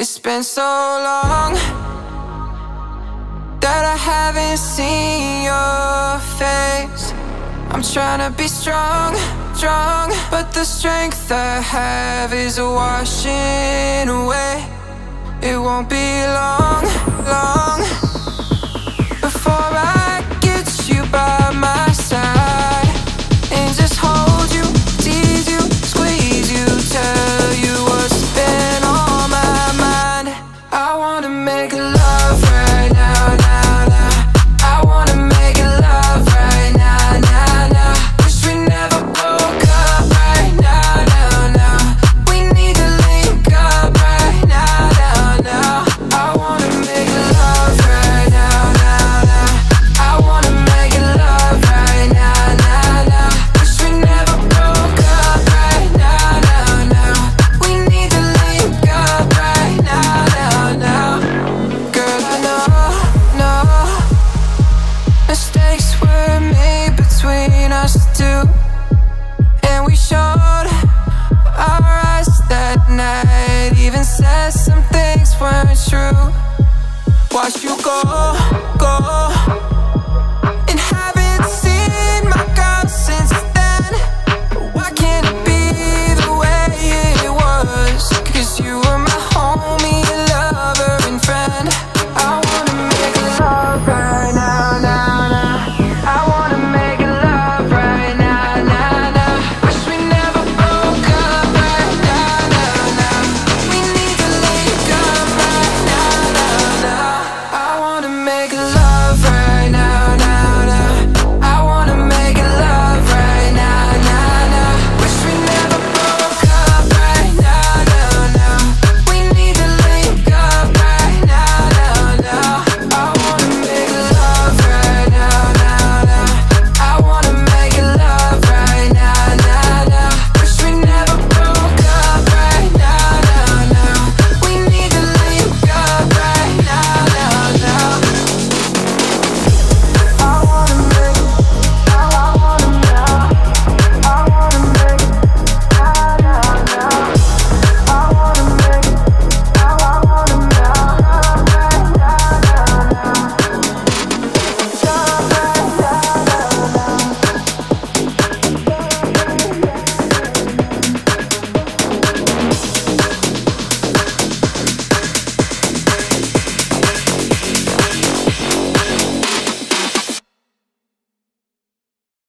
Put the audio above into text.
It's been so long that I haven't seen your face. I'm trying to be strong, but the strength I have is washing away. It won't be long before I get you by my side and just hold you, tease you, squeeze you, tell you what's been on my mind. I wanna make love right now, now, now. I wanna make love right now, now, now. Wish we never broke up right now, now, now. We need to link up right now, now, now. I wanna make love right now, now, now. I wanna make love right now, now, now. Wish we never broke up right now, now, now. We need to link up right now, now, now. Girl, I know mistakes were made between us two, and we showed our eyes that night. Even said some things weren't true. Watch you go